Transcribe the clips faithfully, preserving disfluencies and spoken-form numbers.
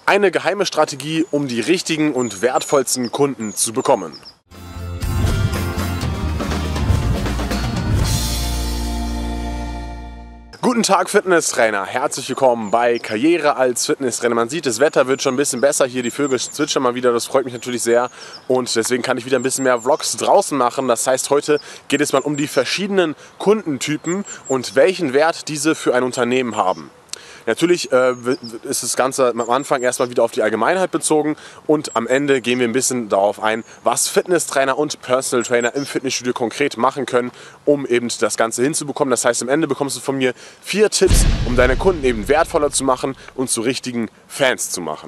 Eine geheime Strategie, um die richtigen und wertvollsten Kunden zu bekommen. Guten Tag Fitnesstrainer, herzlich willkommen bei Karriere als Fitnesstrainer. Man sieht, das Wetter wird schon ein bisschen besser hier, die Vögel zwitschern mal wieder, das freut mich natürlich sehr und deswegen kann ich wieder ein bisschen mehr Vlogs draußen machen. Das heißt, heute geht es mal um die verschiedenen Kundentypen und welchen Wert diese für ein Unternehmen haben. Natürlich äh, ist das Ganze am Anfang erstmal wieder auf die Allgemeinheit bezogen und am Ende gehen wir ein bisschen darauf ein, was Fitnesstrainer und Personal Trainer im Fitnessstudio konkret machen können, um eben das Ganze hinzubekommen. Das heißt, am Ende bekommst du von mir vier Tipps, um deine Kunden eben wertvoller zu machen und zu richtigen Fans zu machen.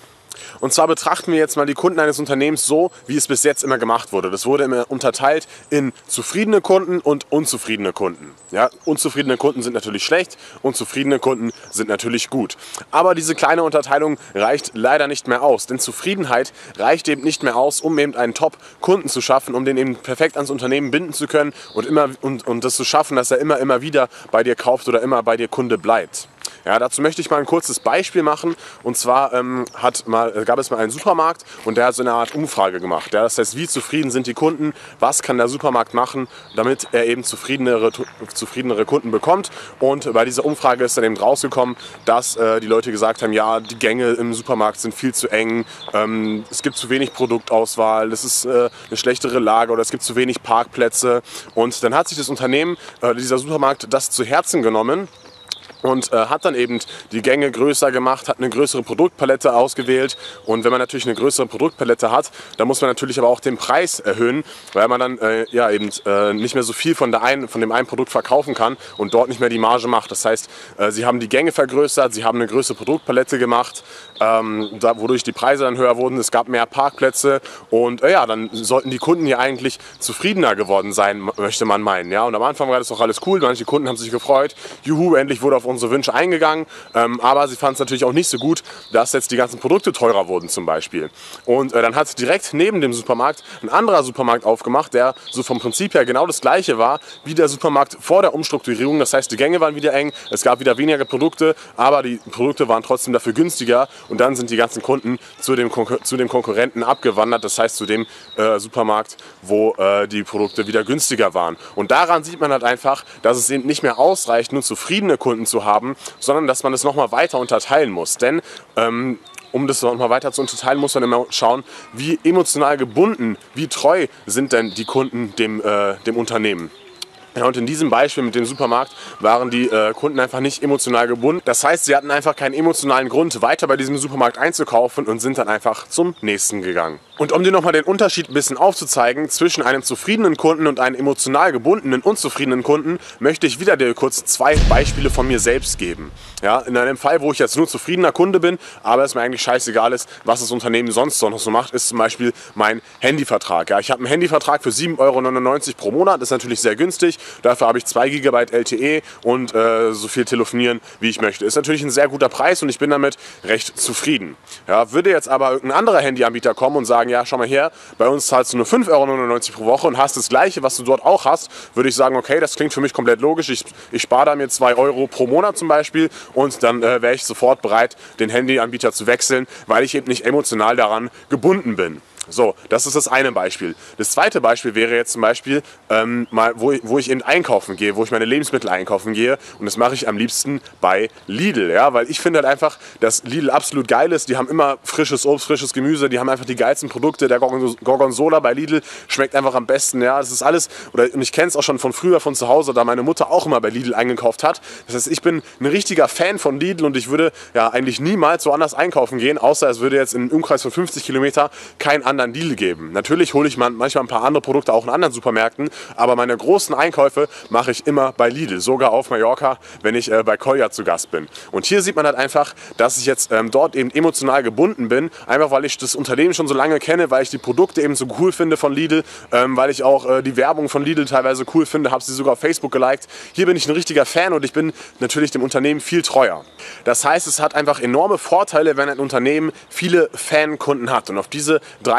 Und zwar betrachten wir jetzt mal die Kunden eines Unternehmens so, wie es bis jetzt immer gemacht wurde. Das wurde immer unterteilt in zufriedene Kunden und unzufriedene Kunden. Ja, unzufriedene Kunden sind natürlich schlecht und zufriedene Kunden sind natürlich gut. Aber diese kleine Unterteilung reicht leider nicht mehr aus, denn Zufriedenheit reicht eben nicht mehr aus, um eben einen Top-Kunden zu schaffen, um den eben perfekt ans Unternehmen binden zu können und, immer, und, und das zu schaffen, dass er immer, immer wieder bei dir kauft oder immer bei dir Kunde bleibt. Ja, dazu möchte ich mal ein kurzes Beispiel machen. Und zwar ähm, hat mal, gab es mal einen Supermarkt und der hat so eine Art Umfrage gemacht. Ja, das heißt, wie zufrieden sind die Kunden, was kann der Supermarkt machen, damit er eben zufriedenere, zufriedenere Kunden bekommt. Und bei dieser Umfrage ist dann eben rausgekommen, dass äh, die Leute gesagt haben, ja, die Gänge im Supermarkt sind viel zu eng, ähm, es gibt zu wenig Produktauswahl, es ist äh, eine schlechtere Lage oder es gibt zu wenig Parkplätze. Und dann hat sich das Unternehmen, äh, dieser Supermarkt, das zu Herzen genommen und äh, hat dann eben die Gänge größer gemacht, hat eine größere Produktpalette ausgewählt. Und wenn man natürlich eine größere Produktpalette hat, dann muss man natürlich aber auch den Preis erhöhen, weil man dann äh, ja, eben äh, nicht mehr so viel von, der einen, von dem einen Produkt verkaufen kann und dort nicht mehr die Marge macht. Das heißt, äh, sie haben die Gänge vergrößert, sie haben eine größere Produktpalette gemacht, ähm, da, wodurch die Preise dann höher wurden, es gab mehr Parkplätze und äh, ja, dann sollten die Kunden hier eigentlich zufriedener geworden sein, möchte man meinen. Ja? Und am Anfang war das doch alles cool, manche Kunden haben sich gefreut, juhu, endlich wurde auf unsere Wünsche eingegangen, ähm, aber sie fanden es natürlich auch nicht so gut, dass jetzt die ganzen Produkte teurer wurden zum Beispiel. Und äh, dann hat direkt neben dem Supermarkt ein anderer Supermarkt aufgemacht, der so vom Prinzip her genau das gleiche war wie der Supermarkt vor der Umstrukturierung. Das heißt, die Gänge waren wieder eng, es gab wieder weniger Produkte, aber die Produkte waren trotzdem dafür günstiger und dann sind die ganzen Kunden zu dem, Konkur zu dem Konkurrenten abgewandert, das heißt zu dem äh, Supermarkt, wo äh, die Produkte wieder günstiger waren. Und daran sieht man halt einfach, dass es eben nicht mehr ausreicht, nur zufriedene Kunden zu haben, sondern dass man es nochmal weiter unterteilen muss. Denn ähm, um das nochmal weiter zu unterteilen, muss man immer schauen, wie emotional gebunden, wie treu sind denn die Kunden dem, äh, dem Unternehmen. Ja, und in diesem Beispiel mit dem Supermarkt waren die äh, Kunden einfach nicht emotional gebunden. Das heißt, sie hatten einfach keinen emotionalen Grund, weiter bei diesem Supermarkt einzukaufen und sind dann einfach zum nächsten gegangen. Und um dir nochmal den Unterschied ein bisschen aufzuzeigen zwischen einem zufriedenen Kunden und einem emotional gebundenen, unzufriedenen Kunden, möchte ich wieder dir kurz zwei Beispiele von mir selbst geben. Ja, in einem Fall, wo ich jetzt nur zufriedener Kunde bin, aber es mir eigentlich scheißegal ist, was das Unternehmen sonst noch so macht, ist zum Beispiel mein Handyvertrag. Ja, ich habe einen Handyvertrag für sieben Euro neunundneunzig pro Monat, das ist natürlich sehr günstig. Dafür habe ich zwei Gigabyte L T E und äh, so viel telefonieren, wie ich möchte. Ist natürlich ein sehr guter Preis und ich bin damit recht zufrieden. Ja, würde jetzt aber irgendein anderer Handyanbieter kommen und sagen, ja, schau mal her, bei uns zahlst du nur fünf Euro neunundneunzig pro Woche und hast das Gleiche, was du dort auch hast, würde ich sagen, okay, das klingt für mich komplett logisch. Ich, ich spare da mir zwei Euro pro Monat zum Beispiel und dann äh, wäre ich sofort bereit, den Handyanbieter zu wechseln, weil ich eben nicht emotional daran gebunden bin. So, das ist das eine Beispiel. Das zweite Beispiel wäre jetzt zum Beispiel, ähm, mal, wo, ich, wo ich eben einkaufen gehe, wo ich meine Lebensmittel einkaufen gehe. Und das mache ich am liebsten bei Lidl, ja, weil ich finde halt einfach, dass Lidl absolut geil ist. Die haben immer frisches Obst, frisches Gemüse, die haben einfach die geilsten Produkte. Der Gorgonzola bei Lidl schmeckt einfach am besten, ja. Das ist alles, oder, und ich kenne es auch schon von früher, von zu Hause, da meine Mutter auch immer bei Lidl eingekauft hat. Das heißt, ich bin ein richtiger Fan von Lidl und ich würde ja eigentlich niemals woanders einkaufen gehen, außer es würde jetzt in einem Umkreis von fünfzig Kilometer kein anderer Lidl geben. Natürlich hole ich manchmal ein paar andere Produkte auch in anderen Supermärkten, aber meine großen Einkäufe mache ich immer bei Lidl, sogar auf Mallorca, wenn ich äh, bei Kolja zu Gast bin. Und hier sieht man halt einfach, dass ich jetzt ähm, dort eben emotional gebunden bin, einfach weil ich das Unternehmen schon so lange kenne, weil ich die Produkte eben so cool finde von Lidl, ähm, weil ich auch äh, die Werbung von Lidl teilweise cool finde, habe sie sogar auf Facebook geliked. Hier bin ich ein richtiger Fan und ich bin natürlich dem Unternehmen viel treuer. Das heißt, es hat einfach enorme Vorteile, wenn ein Unternehmen viele Fankunden hat. Und auf diese drei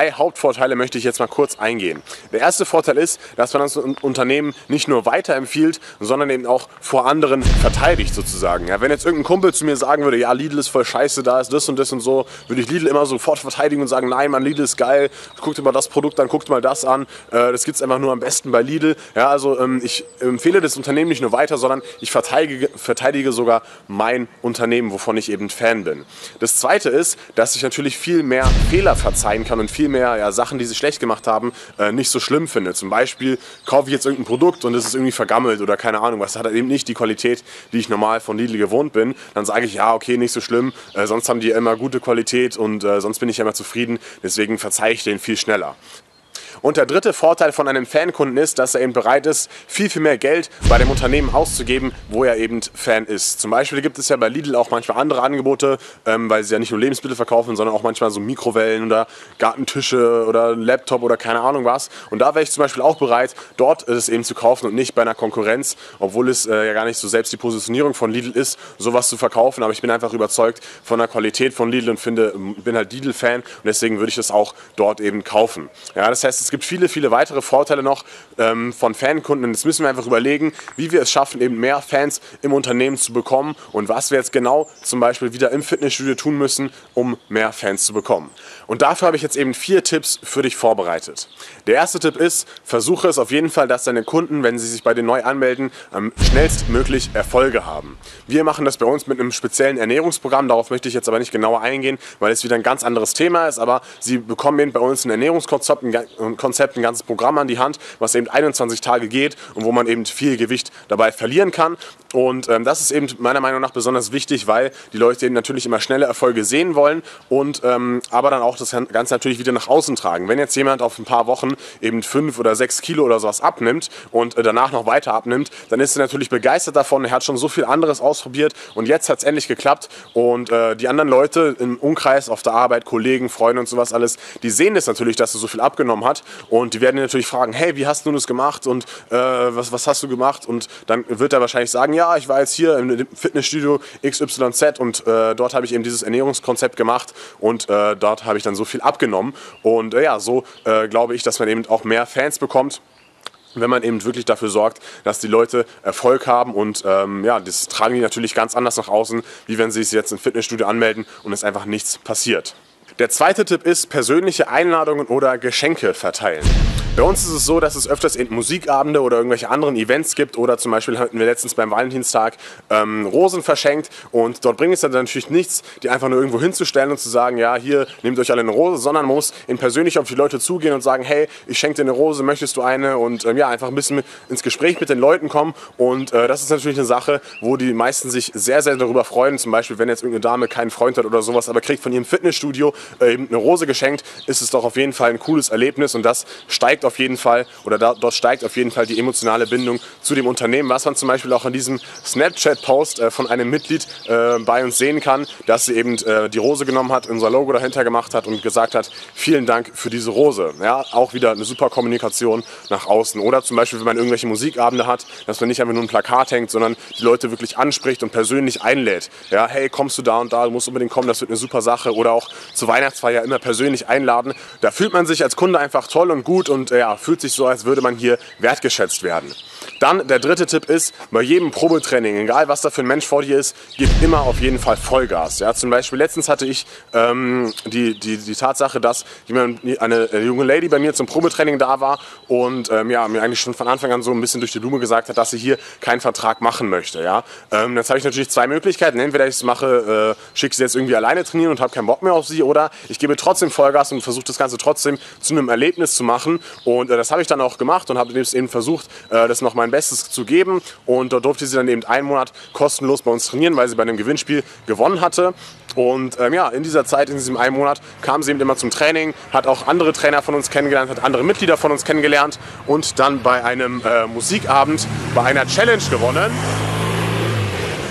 drei Hauptvorteile möchte ich jetzt mal kurz eingehen. Der erste Vorteil ist, dass man das Unternehmen nicht nur weiterempfiehlt, sondern eben auch vor anderen verteidigt sozusagen. Ja, wenn jetzt irgendein Kumpel zu mir sagen würde, ja, Lidl ist voll scheiße, da ist das und das und so, würde ich Lidl immer sofort verteidigen und sagen, nein, Mann, Lidl ist geil, guck dir mal das Produkt an, guck dir mal das an, äh, das gibt es einfach nur am besten bei Lidl. Ja, also ähm, ich empfehle das Unternehmen nicht nur weiter, sondern ich verteidige, verteidige sogar mein Unternehmen, wovon ich eben Fan bin. Das zweite ist, dass ich natürlich viel mehr Fehler verzeihen kann und viel mehr ja, Sachen, die sie schlecht gemacht haben, äh, nicht so schlimm finde. Zum Beispiel kaufe ich jetzt irgendein Produkt und es ist irgendwie vergammelt oder keine Ahnung was, hat halt eben nicht die Qualität, die ich normal von Lidl gewohnt bin. Dann sage ich, ja, okay, nicht so schlimm, äh, sonst haben die immer gute Qualität und äh, sonst bin ich ja immer zufrieden, deswegen verzeihe ich den viel schneller. Und der dritte Vorteil von einem Fankunden ist, dass er eben bereit ist, viel, viel mehr Geld bei dem Unternehmen auszugeben, wo er eben Fan ist. Zum Beispiel gibt es ja bei Lidl auch manchmal andere Angebote, ähm, weil sie ja nicht nur Lebensmittel verkaufen, sondern auch manchmal so Mikrowellen oder Gartentische oder Laptop oder keine Ahnung was. Und da wäre ich zum Beispiel auch bereit, dort es eben zu kaufen und nicht bei einer Konkurrenz, obwohl es äh, ja gar nicht so selbst die Positionierung von Lidl ist, sowas zu verkaufen. Aber ich bin einfach überzeugt von der Qualität von Lidl und finde, bin halt Lidl-Fan und deswegen würde ich das auch dort eben kaufen. Ja, das heißt, es gibt viele, viele weitere Vorteile noch ähm, von Fankunden und jetzt müssen wir einfach überlegen, wie wir es schaffen, eben mehr Fans im Unternehmen zu bekommen und was wir jetzt genau zum Beispiel wieder im Fitnessstudio tun müssen, um mehr Fans zu bekommen. Und dafür habe ich jetzt eben vier Tipps für dich vorbereitet. Der erste Tipp ist, versuche es auf jeden Fall, dass deine Kunden, wenn sie sich bei dir neu anmelden, ähm, schnellstmöglich Erfolge haben. Wir machen das bei uns mit einem speziellen Ernährungsprogramm, darauf möchte ich jetzt aber nicht genauer eingehen, weil es wieder ein ganz anderes Thema ist, aber sie bekommen eben bei uns ein Ernährungskonzept, ein Konzept, ein ganzes Programm an die Hand, was eben einundzwanzig Tage geht und wo man eben viel Gewicht dabei verlieren kann. Und ähm, das ist eben meiner Meinung nach besonders wichtig, weil die Leute eben natürlich immer schnelle Erfolge sehen wollen und ähm, aber dann auch das Ganze natürlich wieder nach außen tragen. Wenn jetzt jemand auf ein paar Wochen eben fünf oder sechs Kilo oder sowas abnimmt und äh, danach noch weiter abnimmt, dann ist er natürlich begeistert davon. Er hat schon so viel anderes ausprobiert und jetzt hat es endlich geklappt. Und äh, die anderen Leute im Umkreis, auf der Arbeit, Kollegen, Freunde und sowas alles, die sehen das natürlich, dass er so viel abgenommen hat und die werden ihn natürlich fragen, hey, wie hast du das gemacht und äh, was, was hast du gemacht? Und dann wird er wahrscheinlich sagen, ja, ich war jetzt hier im Fitnessstudio X Y Z und äh, dort habe ich eben dieses Ernährungskonzept gemacht und äh, dort habe ich dann so viel abgenommen. Und äh, ja, so äh, glaube ich, dass man eben auch mehr Fans bekommt, wenn man eben wirklich dafür sorgt, dass die Leute Erfolg haben und ähm, ja, das tragen die natürlich ganz anders nach außen, wie wenn sie sich jetzt im Fitnessstudio anmelden und es einfach nichts passiert. Der zweite Tipp ist, persönliche Einladungen oder Geschenke verteilen. Bei uns ist es so, dass es öfters eben Musikabende oder irgendwelche anderen Events gibt oder zum Beispiel hatten wir letztens beim Valentinstag ähm, Rosen verschenkt und dort bringt es dann natürlich nichts, die einfach nur irgendwo hinzustellen und zu sagen, ja, hier, nehmt euch alle eine Rose, sondern man muss eben persönlich auf die Leute zugehen und sagen, hey, ich schenke dir eine Rose, möchtest du eine? Und ähm, ja, einfach ein bisschen mit, ins Gespräch mit den Leuten kommen und äh, das ist natürlich eine Sache, wo die meisten sich sehr, sehr darüber freuen. Zum Beispiel, wenn jetzt irgendeine Dame keinen Freund hat oder sowas, aber kriegt von ihrem Fitnessstudio äh, eben eine Rose geschenkt, ist es doch auf jeden Fall ein cooles Erlebnis und das steigt auf jeden Fall, oder da, dort steigt auf jeden Fall die emotionale Bindung zu dem Unternehmen, was man zum Beispiel auch in diesem Snapchat-Post äh, von einem Mitglied äh, bei uns sehen kann, dass sie eben äh, die Rose genommen hat, unser Logo dahinter gemacht hat und gesagt hat, vielen Dank für diese Rose. Ja, auch wieder eine super Kommunikation nach außen. Oder zum Beispiel, wenn man irgendwelche Musikabende hat, dass man nicht einfach nur ein Plakat hängt, sondern die Leute wirklich anspricht und persönlich einlädt. Ja, hey, kommst du da und da, du musst unbedingt kommen, das wird eine super Sache. Oder auch zur Weihnachtsfeier immer persönlich einladen. Da fühlt man sich als Kunde einfach toll und gut und äh, ja, fühlt sich so, als würde man hier wertgeschätzt werden. Dann der dritte Tipp ist, bei jedem Probetraining, egal was da für ein Mensch vor dir ist, gib immer auf jeden Fall Vollgas. Ja, zum Beispiel letztens hatte ich ähm, die, die, die Tatsache, dass jemand, eine junge Lady bei mir zum Probetraining da war und ähm, ja, mir eigentlich schon von Anfang an so ein bisschen durch die Blume gesagt hat, dass sie hier keinen Vertrag machen möchte. Ja. Ähm, jetzt habe ich natürlich zwei Möglichkeiten. Entweder ich es mache, äh, schicke sie jetzt irgendwie alleine trainieren und habe keinen Bock mehr auf sie, oder ich gebe trotzdem Vollgas und versuche das Ganze trotzdem zu einem Erlebnis zu machen. Und äh, das habe ich dann auch gemacht und habe eben versucht, äh, das noch mein Bestes zu geben. Und dort durfte sie dann eben einen Monat kostenlos bei uns trainieren, weil sie bei einem Gewinnspiel gewonnen hatte. Und ähm, ja, in dieser Zeit, in diesem einen Monat, kam sie eben immer zum Training, hat auch andere Trainer von uns kennengelernt, hat andere Mitglieder von uns kennengelernt und dann bei einem äh, Musikabend, bei einer Challenge gewonnen.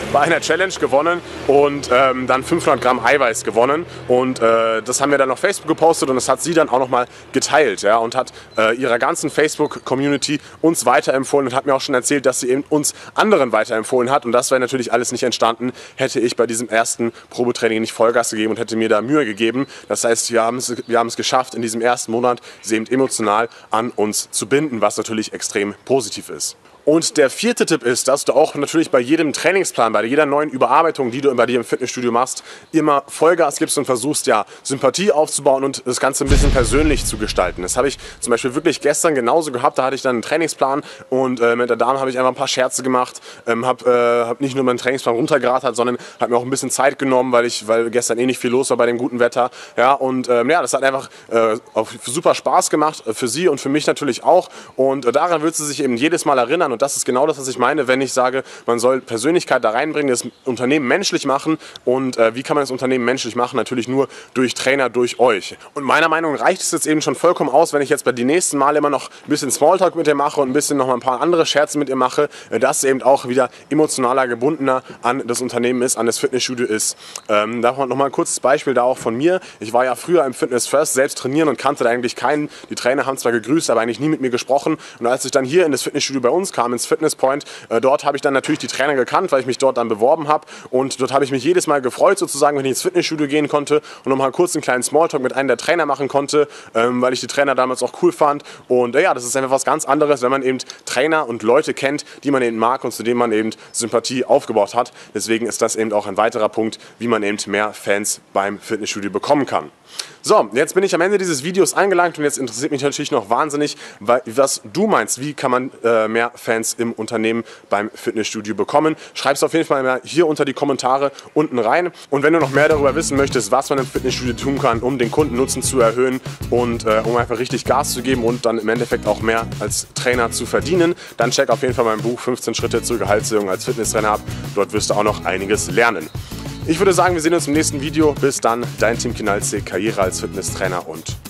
bei einer Challenge gewonnen und ähm, dann fünfhundert Gramm Eiweiß gewonnen. Und äh, das haben wir dann auf Facebook gepostet und das hat sie dann auch nochmal geteilt, ja, und hat äh, ihrer ganzen Facebook-Community uns weiterempfohlen und hat mir auch schon erzählt, dass sie eben uns anderen weiterempfohlen hat. Und das wäre natürlich alles nicht entstanden, hätte ich bei diesem ersten Probetraining nicht Vollgas gegeben und hätte mir da Mühe gegeben. Das heißt, wir haben es, wir haben es geschafft, in diesem ersten Monat sie eben emotional an uns zu binden, was natürlich extrem positiv ist. Und der vierte Tipp ist, dass du auch natürlich bei jedem Trainingsplan, bei jeder neuen Überarbeitung, die du bei dir im Fitnessstudio machst, immer Vollgas gibst und versuchst, ja, Sympathie aufzubauen und das Ganze ein bisschen persönlich zu gestalten. Das habe ich zum Beispiel wirklich gestern genauso gehabt. Da hatte ich dann einen Trainingsplan und äh, mit der Dame habe ich einfach ein paar Scherze gemacht, ähm, habe äh, hab nicht nur meinen Trainingsplan runtergerattert, sondern habe mir auch ein bisschen Zeit genommen, weil, ich, weil gestern eh nicht viel los war bei dem guten Wetter. Ja, und ähm, ja, das hat einfach äh, auch super Spaß gemacht, äh, für sie und für mich natürlich auch. Und äh, daran wird sie sich eben jedes Mal erinnern. Und das ist genau das, was ich meine, wenn ich sage, man soll Persönlichkeit da reinbringen, das Unternehmen menschlich machen. Und äh, wie kann man das Unternehmen menschlich machen? Natürlich nur durch Trainer, durch euch. Und meiner Meinung nach reicht es jetzt eben schon vollkommen aus, wenn ich jetzt bei den nächsten Mal immer noch ein bisschen Smalltalk mit ihr mache und ein bisschen noch mal ein paar andere Scherze mit ihr mache, äh, dass sie eben auch wieder emotionaler gebundener an das Unternehmen ist, an das Fitnessstudio ist. Ähm, da noch mal ein kurzes Beispiel da auch von mir. Ich war ja früher im Fitness First selbst trainieren und kannte da eigentlich keinen. Die Trainer haben zwar gegrüßt, aber eigentlich nie mit mir gesprochen. Und als ich dann hier in das Fitnessstudio bei uns kam, ins Fitness Point, äh, dort habe ich dann natürlich die Trainer gekannt, weil ich mich dort dann beworben habe. Und dort habe ich mich jedes Mal gefreut, sozusagen, wenn ich ins Fitnessstudio gehen konnte und nochmal kurz einen kleinen Smalltalk mit einem der Trainer machen konnte, ähm, weil ich die Trainer damals auch cool fand. Und äh, ja, das ist einfach was ganz anderes, wenn man eben Trainer und Leute kennt, die man eben mag und zu denen man eben Sympathie aufgebaut hat. Deswegen ist das eben auch ein weiterer Punkt, wie man eben mehr Fans beim Fitnessstudio bekommen kann. So, jetzt bin ich am Ende dieses Videos angelangt und jetzt interessiert mich natürlich noch wahnsinnig, was du meinst, wie kann man äh, mehr Fans im Unternehmen beim Fitnessstudio bekommen. Schreib es auf jeden Fall mal hier unter die Kommentare unten rein. Und wenn du noch mehr darüber wissen möchtest, was man im Fitnessstudio tun kann, um den Kundennutzen zu erhöhen und äh, um einfach richtig Gas zu geben und dann im Endeffekt auch mehr als Trainer zu verdienen, dann check auf jeden Fall mein Buch fünfzehn Schritte zur Gehaltserhöhung als Fitnesstrainer ab. Dort wirst du auch noch einiges lernen. Ich würde sagen, wir sehen uns im nächsten Video. Bis dann, dein Team Kinalze, Karriere als Fitnesstrainer und